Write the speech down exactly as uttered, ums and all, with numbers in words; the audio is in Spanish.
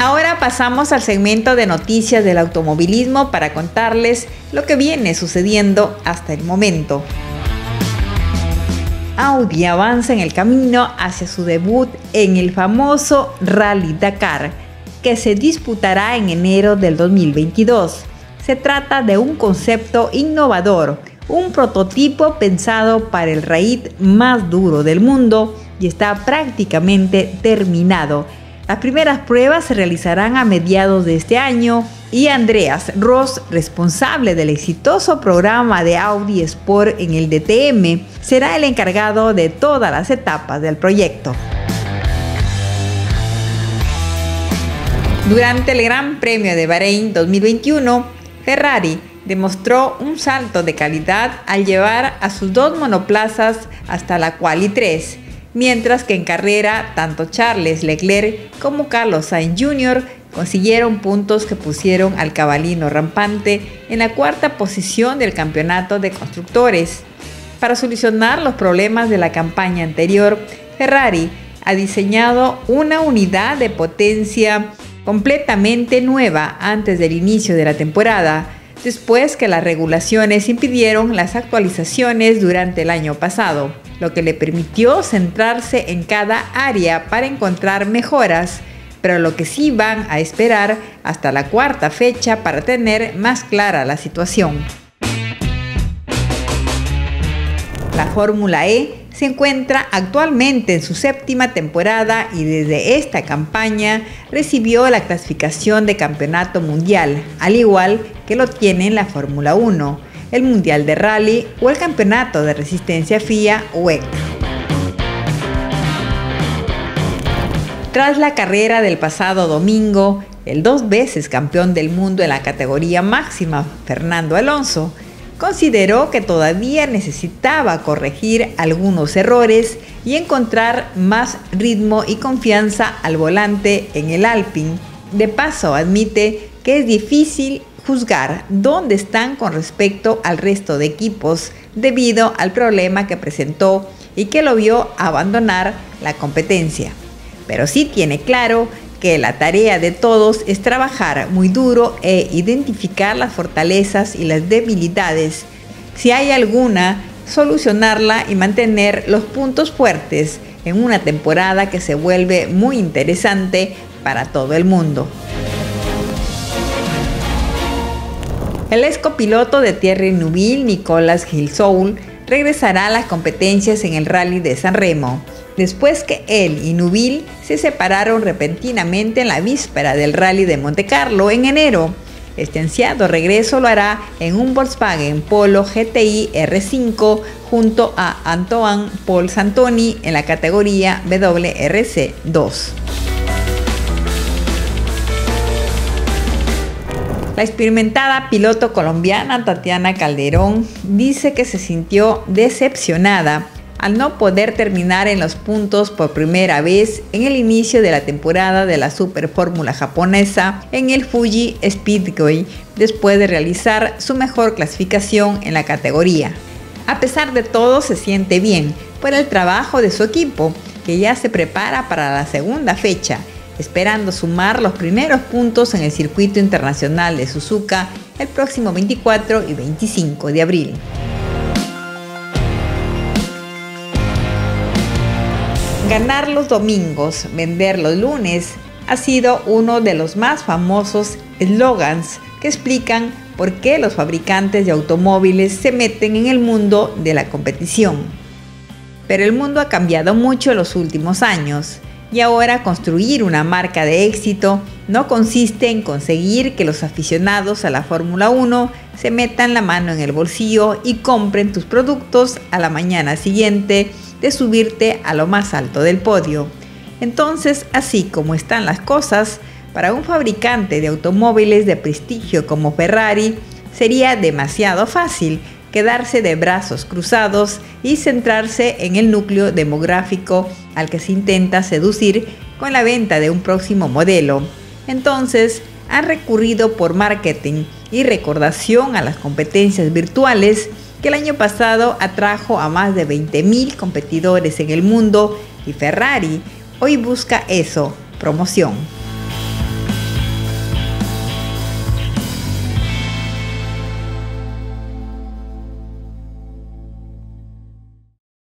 Ahora pasamos al segmento de noticias del automovilismo para contarles lo que viene sucediendo hasta el momento. Audi avanza en el camino hacia su debut en el famoso Rally Dakar, que se disputará en enero del dos mil veintidós. Se trata de un concepto innovador, un prototipo pensado para el raid más duro del mundo y está prácticamente terminado. Las primeras pruebas se realizarán a mediados de este año y Andreas Ross, responsable del exitoso programa de Audi Sport en el D T M, será el encargado de todas las etapas del proyecto. Durante el Gran Premio de Bahrein dos mil veintiuno, Ferrari demostró un salto de calidad al llevar a sus dos monoplazas hasta la Quali tres, mientras que en carrera tanto Charles Leclerc como Carlos Sainz junior consiguieron puntos que pusieron al cabalino rampante en la cuarta posición del campeonato de constructores. Para solucionar los problemas de la campaña anterior, Ferrari ha diseñado una unidad de potencia completamente nueva antes del inicio de la temporada, después que las regulaciones impidieron las actualizaciones durante el año pasado, lo que le permitió centrarse en cada área para encontrar mejoras, pero lo que sí van a esperar hasta la cuarta fecha para tener más clara la situación. La Fórmula E se encuentra actualmente en su séptima temporada y desde esta campaña recibió la clasificación de campeonato mundial, al igual que lo tienen la Fórmula uno, el Mundial de Rally o el Campeonato de Resistencia F I A W E C. Tras la carrera del pasado domingo, el dos veces campeón del mundo en la categoría máxima, Fernando Alonso, consideró que todavía necesitaba corregir algunos errores y encontrar más ritmo y confianza al volante en el Alpine. De paso, admite que es difícil juzgar dónde están con respecto al resto de equipos debido al problema que presentó y que lo vio abandonar la competencia. Pero sí tiene claro que la tarea de todos es trabajar muy duro e identificar las fortalezas y las debilidades. Si hay alguna, solucionarla y mantener los puntos fuertes en una temporada que se vuelve muy interesante para todo el mundo. El ex copiloto de Thierry Neuville, Nicolas Gilsoul, regresará a las competencias en el Rally de San Remo, después que él y Neuville se separaron repentinamente en la víspera del Rally de Montecarlo en enero. Este ansiado regreso lo hará en un Volkswagen Polo G T I R cinco junto a Antoine Paul Santoni en la categoría W R C dos. La experimentada piloto colombiana Tatiana Calderón dice que se sintió decepcionada al no poder terminar en los puntos por primera vez en el inicio de la temporada de la Super Fórmula japonesa en el Fuji Speedway, después de realizar su mejor clasificación en la categoría. A pesar de todo, se siente bien por el trabajo de su equipo, que ya se prepara para la segunda fecha, esperando sumar los primeros puntos en el circuito internacional de Suzuka el próximo veinticuatro y veinticinco de abril. Ganar los domingos, vender los lunes ha sido uno de los más famosos eslogans que explican por qué los fabricantes de automóviles se meten en el mundo de la competición. Pero el mundo ha cambiado mucho en los últimos años y ahora construir una marca de éxito no consiste en conseguir que los aficionados a la Fórmula uno se metan la mano en el bolsillo y compren tus productos a la mañana siguiente de subirte a lo más alto del podio. Entonces, así como están las cosas, para un fabricante de automóviles de prestigio como Ferrari, sería demasiado fácil quedarse de brazos cruzados y centrarse en el núcleo demográfico al que se intenta seducir con la venta de un próximo modelo. Entonces, han recurrido por marketing y recordación a las competencias virtuales que el año pasado atrajo a más de veinte mil competidores en el mundo, y Ferrari hoy busca eso, promoción.